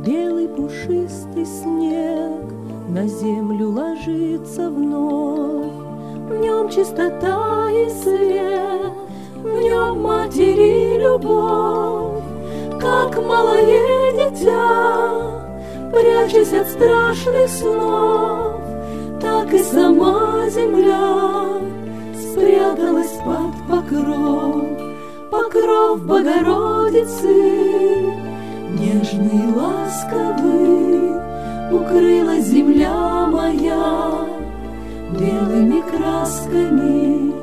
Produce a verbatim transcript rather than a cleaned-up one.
Белый пушистый снег на землю ложится вновь. В нем чистота и свет, в нем матери любовь. Как малое дитя, прячась от страшных снов, так и сама земля спряталась под покров, покров Богородицы. Нежный, ласковый укрылась земля моя белыми красками.